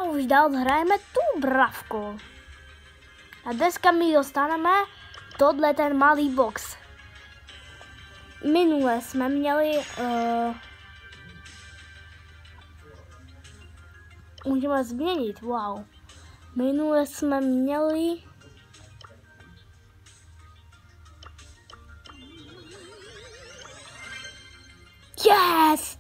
už dál hrajeme tu bravku. A dneska my dostaneme tohle ten malý box. Minule jsme měli... můžeme změnit, wow. Minule jsme měli... Yes!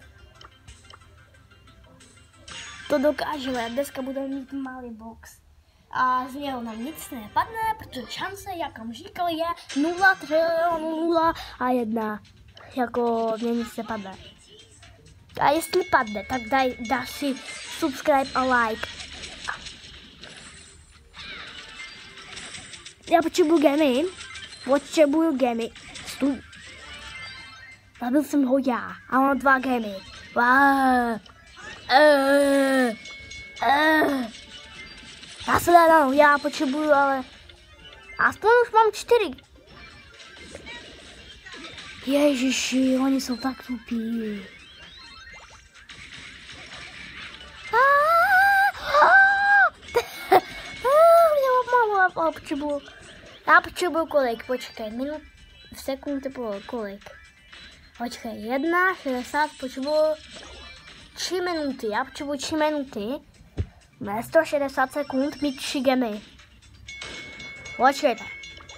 To dokážeme, dneska budeme mít malý box. A z něho nám nic nepadne, protože šance, jak vám říkal, je 0, 3, 0 a 1. Jako mě nic nepadne. A jestli padne, tak dáš si subscribe a like. Já potřebuju gemy. Stůj. Zabil jsem ho já a mám 2 gemy. Wow. Já potřebuju, ale aspoň už mám 4. Ježiši, oni jsou tak tupí. Já potřebuju kolik, počkej, minut, sekund nebo kolik. Počkej, 1, 60, potřebuju 3 minuty, já potřebuju 3 minuty. Má 160 sekund, mít 3 gemy. Počkejte.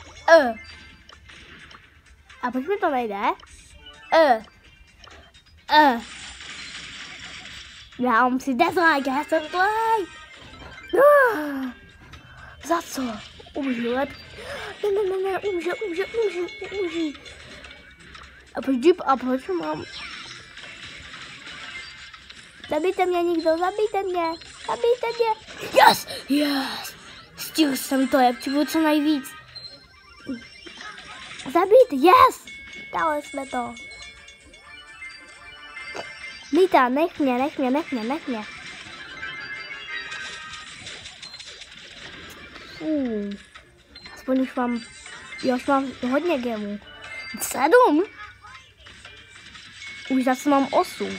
A proč mi to nejde? Já mám si dislike, já jsem play. Za co? Umři, lep. Ne, umři. A proč mám? Zabijte mě někdo, zabijte mě. Yes! Stihl jsem to, já potřebuji co nejvíc. Zabít, yes! Dali jsme to. Mita, nech mě. Aspoň už mám hodně gemů. 7? Už zase mám 8.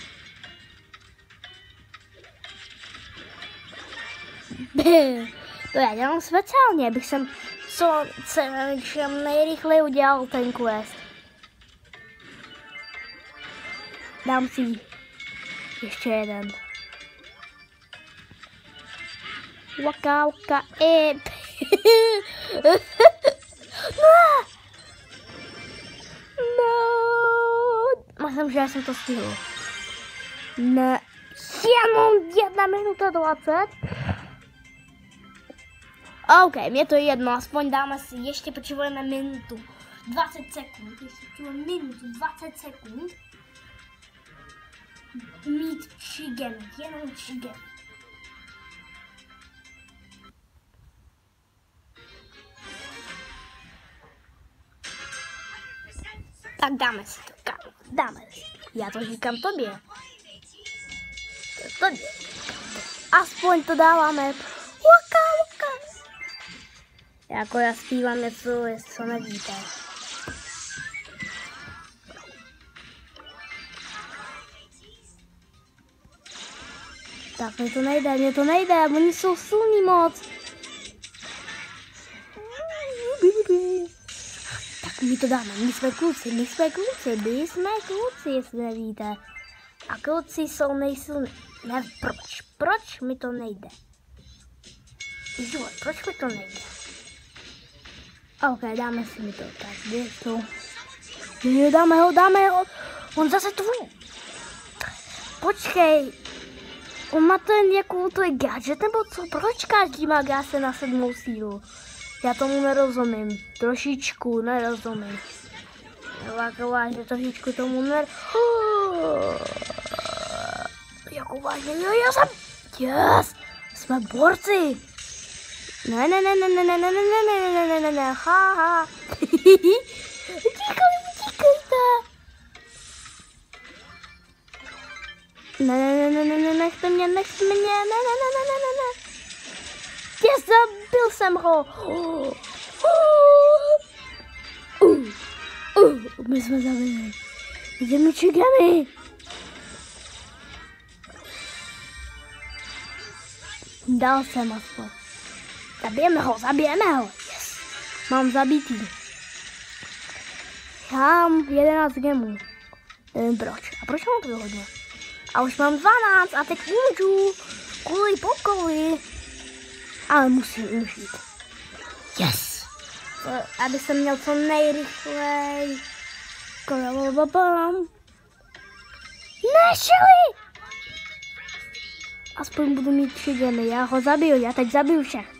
To já dělám speciálně, abych jsem co nejrychleji udělal ten quest. Dám si ještě jeden. Waka, No. Myslím, že já jsem to stihl. Ne. Jenom 1 minuta 20. OK, mě to je jedno, aspoň dáme si, ještě potřebujeme minutu 20 sekund, mít 3 gemy, jenom 3 gemy. Tak dáme si to, já to říkám tobě. Aspoň to dáváme. Waka. Jako já zpívám něco, co nevíte. Tak mě to nejde, oni jsou silní moc. Tak my to dáme, my jsme kluci, jestli nevíte. A kluci jsou nejsilní. Ne, proč mi to nejde? Proč mi to nejde? OK, dáme si mi to, tak kde je to? Dáme ho, on zase tvůj. Počkej, on má ten jako to je gadget nebo co? Proč každý má gáse na 7. sílu? Já tomu nerozumím, trošičku nerozumím. Jako vážně, trošičku tomu Jako vážně, já jsem, yes, jsme borci. Ne, ha. Utíkejte. Ne, nechte mě, ne. Zabil jsem ho. My jsme zabili. Jdeme čekami. Dal jsem aspoň. Zabijeme ho. Yes. Mám zabitý. Já mám 11 gemů. Nevím proč. A proč mám to hodně? A už mám 12 a teď můžu. Kvůli pokoji. Ale musím užít. Yes. Aby jsem měl co nejrychleji. Nešli! Aspoň budu mít 3 gemy. Já ho zabiju. Já teď zabiju všech.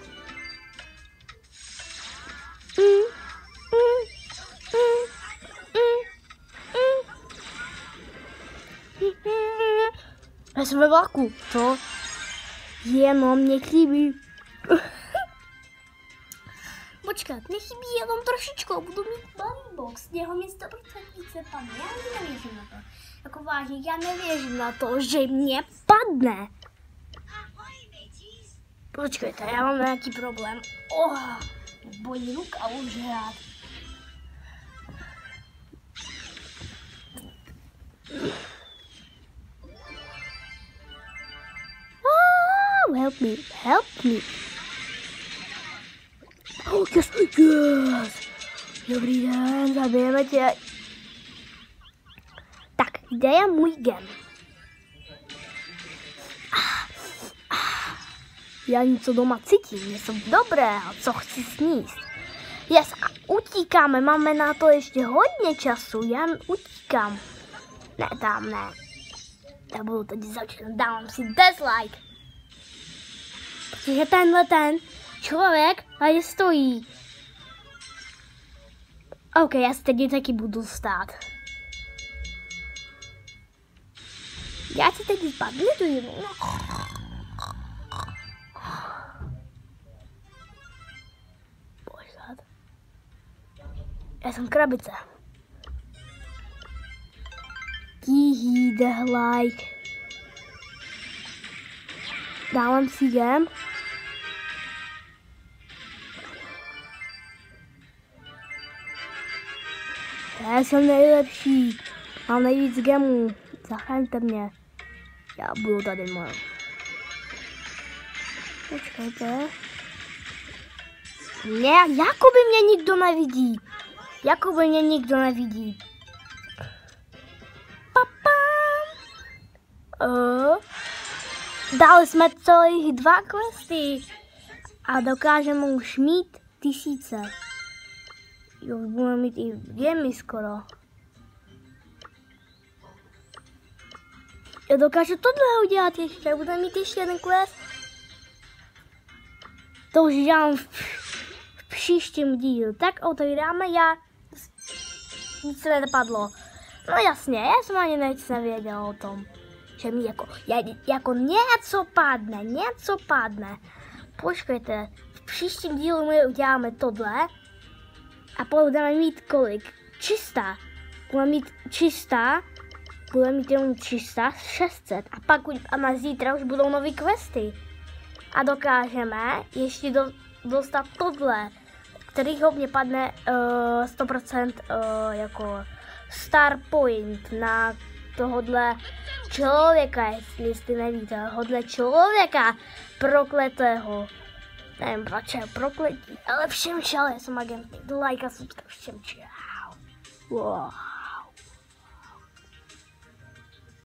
Já jsem ve vlaku. Co? Jenom mě chybí. Počkat, mě chybí jenom trošičku. Budu mít balí box. Jeho mi 100% více padne. Já nevěřím na to. Jako vážně, já nevěřím na to, že mě padne. Počkejte, já mám nějaký problém. Bolí ruka už hrát. Help me. Yes. Dobrý den, zabijeme tě. Tak, kde je můj gem? Já něco doma cítím, něco dobrého, co chci sníst. Yes, a utíkáme, máme na to ještě hodně času, já utíkám. Ne, tam ne. Já budu teď začínat, dávám si dislike. Protože ten člověk tady stojí. OK, já si teď taky budu stát. Já si teď spadnu. Pořád. Já jsem krabice. Like. Dávám si gem. Já jsem nejlepší. Mám nejvíc gemů. Zachraňte mě. Já budu tady moje. Počkejte. Ne, jakoby mě nikdo nevidí. Dali jsme celých 2 questy. A dokážeme už mít 1000. Jo, budeme mít i gemy skoro. Já dokážu tohle udělat ještě, budeme mít ještě jeden quest. To už dělám v příštím dílu. Tak otevíráme, nic se nedopadlo. No jasně, já jsem ani nic nevěděl o tom. Že mi jako něco padne. Počkejte, v příštím dílu my uděláme tohle. A budeme mít kolik? 300. Budeme mít jenom 300, 600. A pak na zítra už budou nový questy. A dokážeme ještě dostat tohle, kterýho mě padne 100% jako star point na tohodle člověka, jestli nevíte, tohodle člověka prokletého. Nevím proč je prokletí, ale všem čel, já jsem agent, like a subscribe, všem čau. Wow.